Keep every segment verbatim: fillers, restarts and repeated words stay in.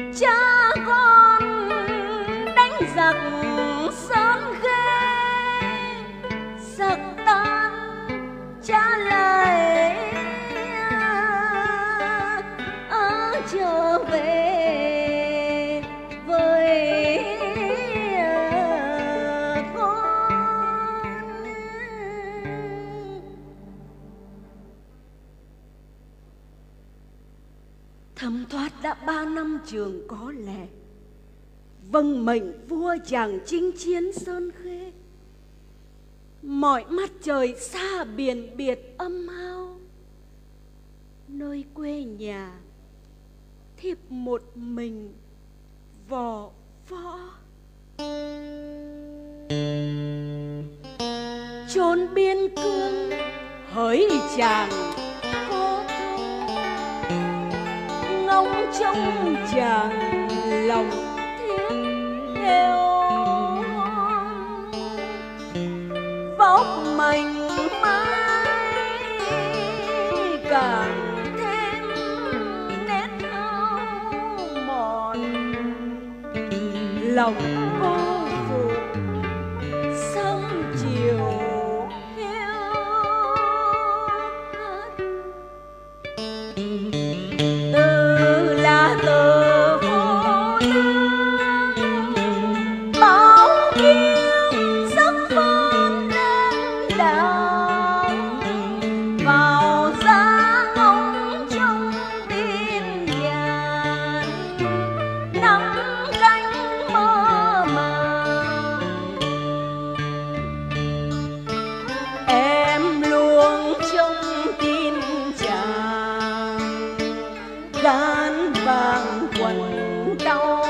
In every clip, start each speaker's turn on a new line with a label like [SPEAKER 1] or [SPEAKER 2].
[SPEAKER 1] cha con đánh giặc Sơn Khê, giặc tan cha lại à, trở về với à, con. Thấm thoát đã ba năm trường có lẽ, vâng mệnh vua chàng chinh chiến Sơn Khê. Mọi mắt trời xa biển biệt âm hao, nơi quê nhà thiếp một mình vò võ. Chốn biên cương hỡi chàng cô thơ, ngóng trông chàng lòng thiết theo. Vóc mảnh mai càng thêm nét hao mòn, lòng cô phụ sông chiều hiu hắt. Từ là từ vô lương bao kiếp giấc vươn lên đảo, vào giang ông trong biên nhàn nắm cánh mơ màng. Em luôn trông tin chàng gán vàng quần đau.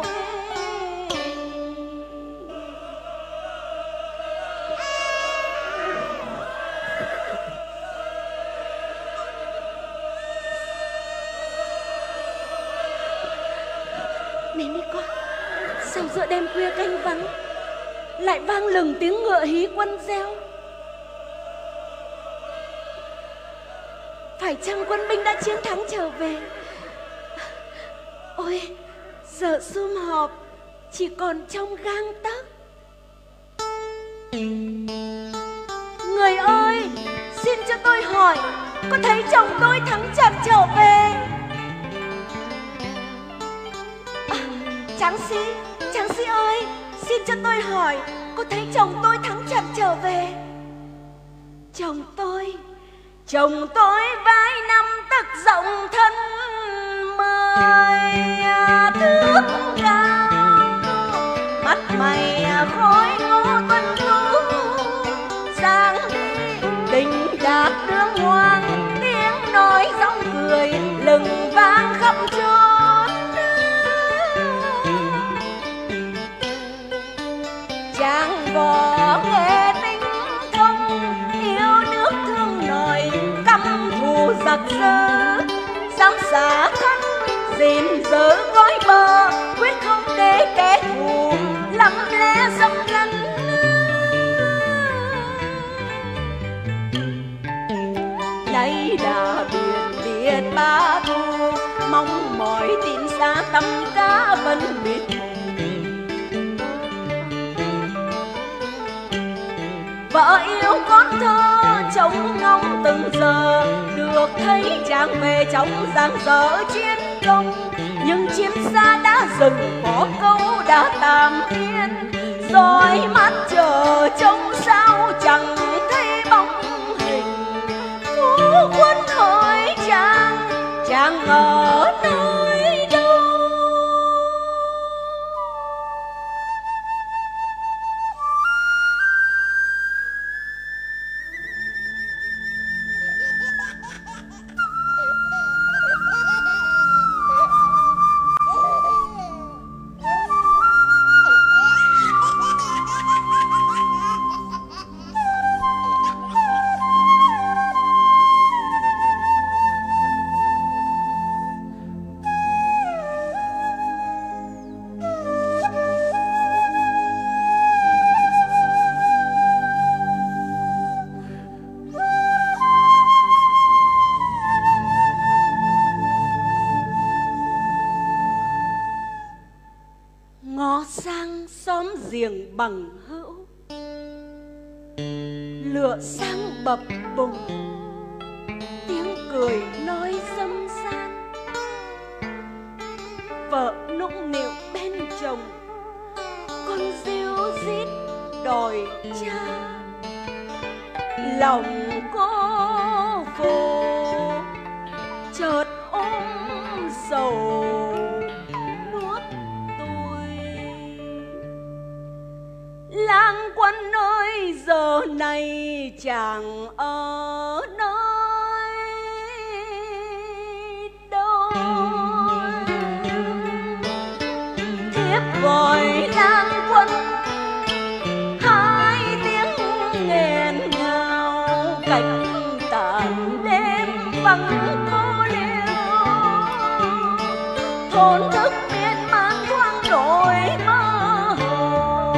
[SPEAKER 1] Nên đi con, sao giữa đêm khuya canh vắng lại vang lừng tiếng ngựa hí quân reo? Phải chăng quân binh đã chiến thắng trở về? Ôi, giờ sum họp chỉ còn trong gang tấc. Người ơi, xin cho tôi hỏi, có thấy chồng tôi thắng trận trở về? À, Tráng sĩ, Tráng sĩ ơi, xin cho tôi hỏi, có thấy chồng tôi thắng trận trở về? Chồng tôi, chồng tôi vai năm tấc rộng thân mười thước cao, mắt mày khói ngô tuân tú, sáng đi đình đạc đương hoàng, tiếng nói giọng cười lừng vang khắp chốn. Chàng võ nghệ tinh thông, yêu nước thương nòi, căm thù giặc dơ, dám xả thân gìn giữ gói bờ, quyết không để kẻ thù lắm lẽ xâm lấn. Nay đã biển biệt ba thu, mong mỏi tin xa tâm cá vẫn biết. Vợ yêu con thơ trông ngóng từng giờ, được thấy chàng về trong giang dở chiến công. Nhưng chiến xa đã dừng có câu đã tạm yên, dõi mắt chờ trông sao chẳng thấy bóng hình. Phu quân hỏi chàng, chàng ở nơi đâu? ngó sang xóm giềng bằng hữu, lửa sáng bập bùng, tiếng cười nói dâm gian. Vợ nũng nịu bên chồng, con ríu rít đòi cha. Lòng cô phụ chợt ôm sầu nuốt tôi. Lang Quân ơi, giờ này chàng ở nơi đâu? Thiếp gọi Lang Quân, hai tiếng nghẹn ngào, cánh tàn đêm vắng cô liêu. Thổn thức miên man thoáng đổi mơ hồ,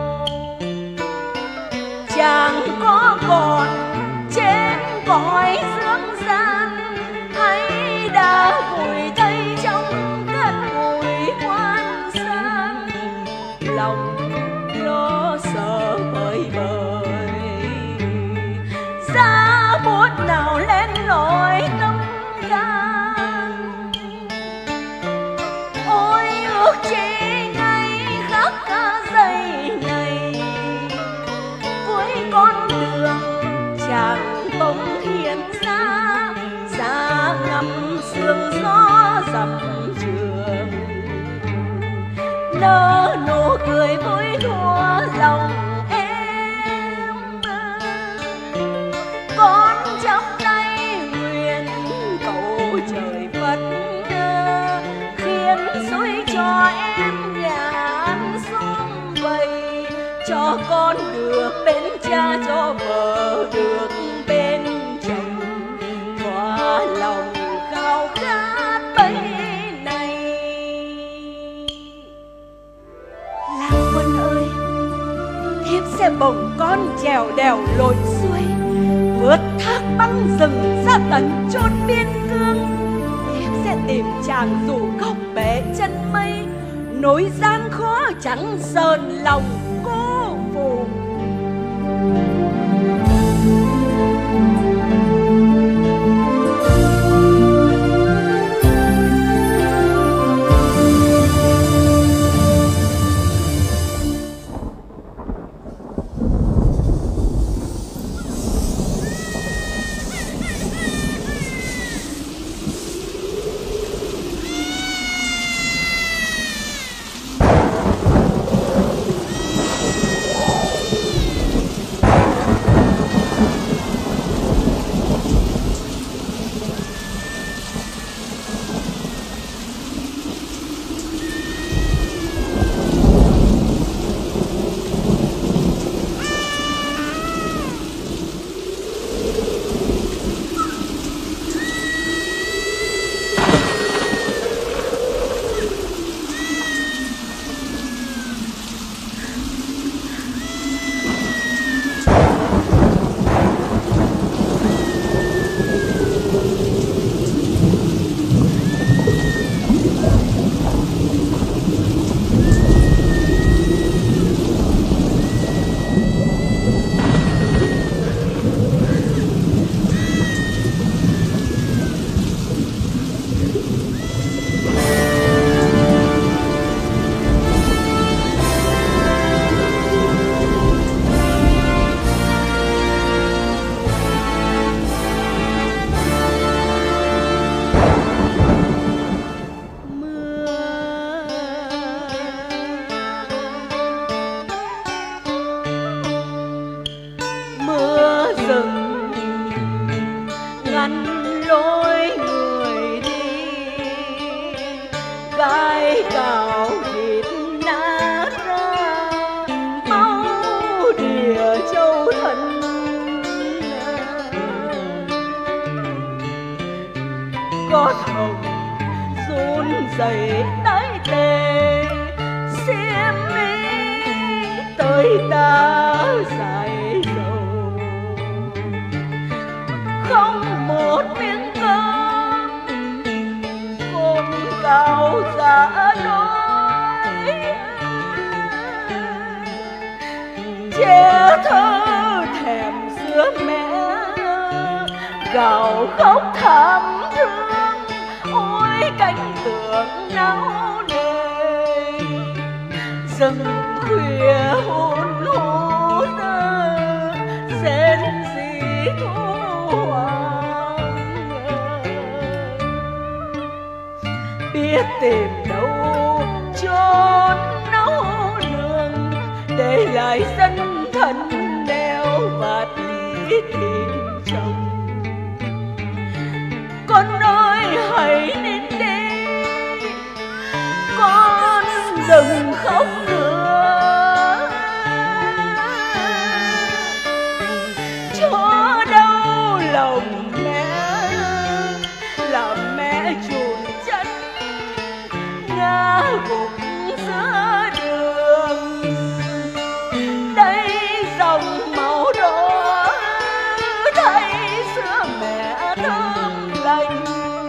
[SPEAKER 1] chàng có còn trên cõi dương gian, hay đã vùi thây trong cát bụi quan sang. Lòng lo sợ bời bời, giá bút nào lên nỗi tâm can. Ôi ước chi ngày khắc cả giây này, cuối con đường chàng bỗng hiện ra, giá ngắm sương gió dặm trường. Nở nụ cười vui thua lòng em, con chắp tay nguyện cầu trời Phật khiến suối cho em nhàn xuống vầy, cho con được bên cha, cho vợ được bên chồng, thỏa lòng khao khát bấy này. Lang Quân ơi, thiếp sẽ bồng con trèo đèo lội suối, vượt thác băng rừng ra tận chốn biên cương. Thiếp sẽ tìm chàng dù góc bể chân mây, nối gian khó chẳng sờn lòng cô phụ. gai cào thịt nát ra máu đìa châu thân. Có hồng run rẩy tái tề xiêm mi tới ta dài dầu, không một miếng cơm cồn cào giả đôi. rừng khuya hôn hút rên rỉ thu hoàng, biết tìm đâu chốn nấu nương để lại dân thân đeo bạt lý tìm chồng. Con ơi hãy nên đi, con đừng khóc nữa, cho đau lòng mẹ làm mẹ chùn chân ngã gục giữa đường. Đây dòng máu đỏ thấy sữa mẹ thơm lành,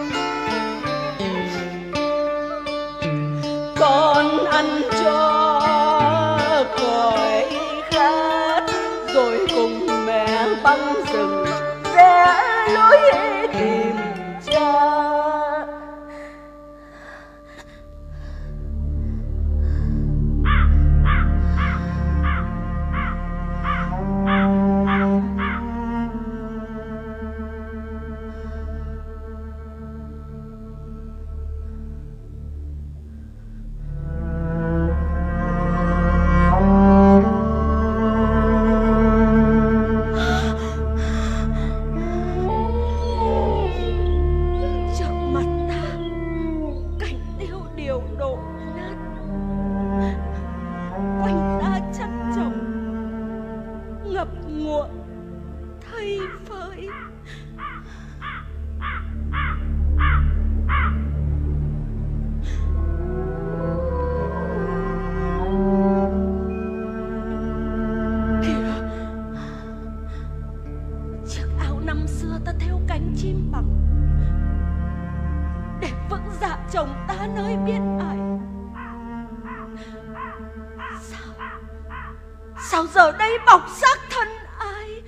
[SPEAKER 1] con ăn cho cõi khát rồi cùng mẹ băng rừng rẽ lối tìm cha. Chồng ta nơi biên ải, sao sao giờ đây bọc xác thân ai?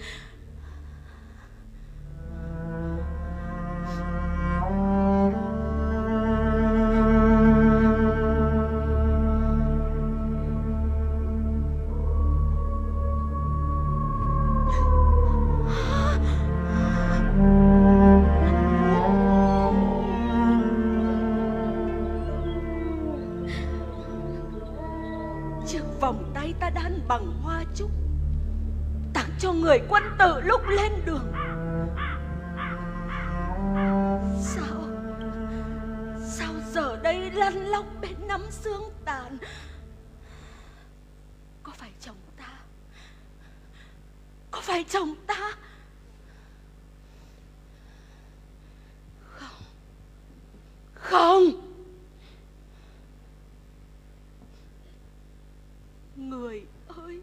[SPEAKER 1] Vòng tay ta đan bằng hoa trúc tặng cho người quân tử lúc lên đường. Sao Sao giờ đây lăn lóc bên nắm xương tàn? Có phải chồng ta? Có phải chồng ta? Không Không Người ơi,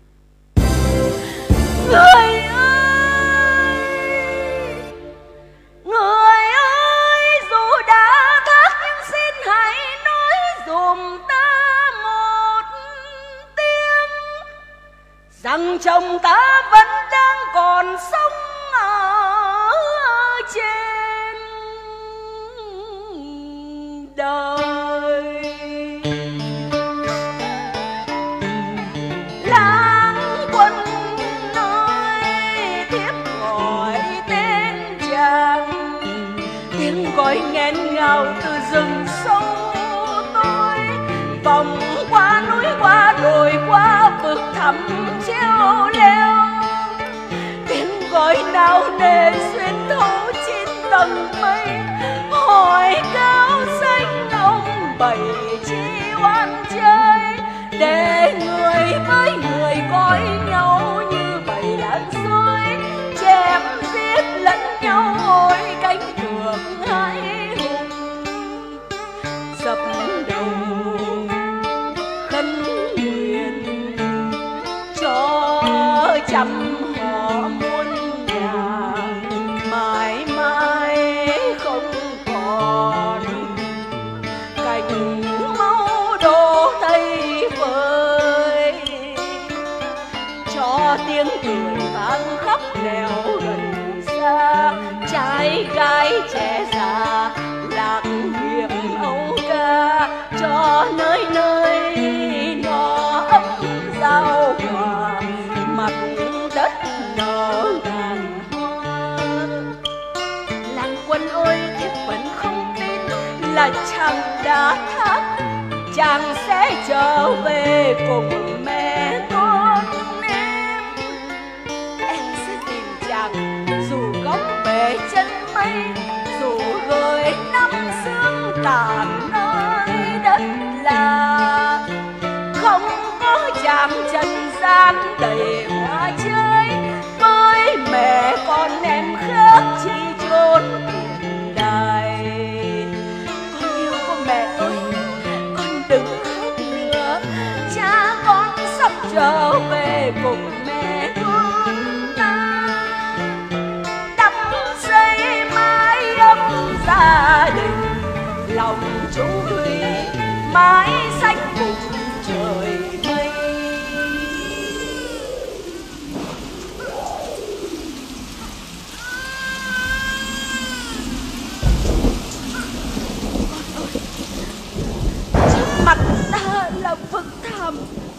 [SPEAKER 1] người ơi, người ơi, dù đã thất nhưng xin hãy nói dùm ta một tiếng rằng chồng ta vẫn đang còn sống ở trên đời. Gọi nghẹn ngào từ rừng sâu tôi, vòng qua núi qua đồi qua vực thẳm treo leo, tiếng gọi nào nề xuyên thấu chín tầng mây, hỏi cao xanh ông bày chi oan chơi, để người với người coi nhau như bầy đàn sói, chém giết lẫn nhau ôi cánh đường hai hùng. Dập đầu khấn nguyện cho trăm họ muôn nhà, mãi mãi không còn cảnh máu đổ thay vơi, cho tiếng cười vang khắp nẻo gần xa, trai gái trẻ già lạc hiệp âu ca, cho nơi nơi nó chàng đã thắt, chàng sẽ trở về cùng mẹ con em. Em sẽ tìm chàng dù góc bể chân mây, dù gửi năm sương tàn nơi đất là. Không có chàng trần gian đầy hoa chơi, với mẹ con em khác chỉ chốn đài. Con yêu con mẹ ơi, con đừng khóc nữa, cha con sắp trở về cùng mẹ con ta. Đắp xây mái ấm gia đình, lòng chung thủy mãi xanh cùng trời mây. Trước mặt ta là vực thẳm,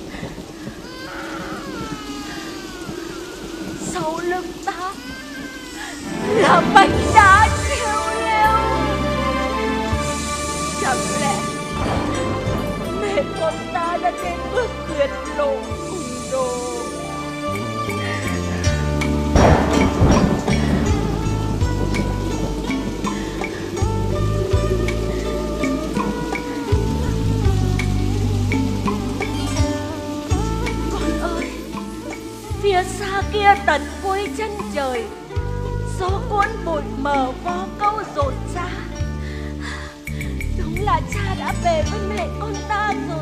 [SPEAKER 1] sau lưng ta là vách đá treo leo. Chẳng lẽ mẹ con ta đã đến bước tuyệt lộ cùng đồ? Con ơi, phía xa kia tận cuối chân trời, gió cuốn bụi mờ vo câu rộn ra. Đúng là cha đã về với mẹ con ta rồi.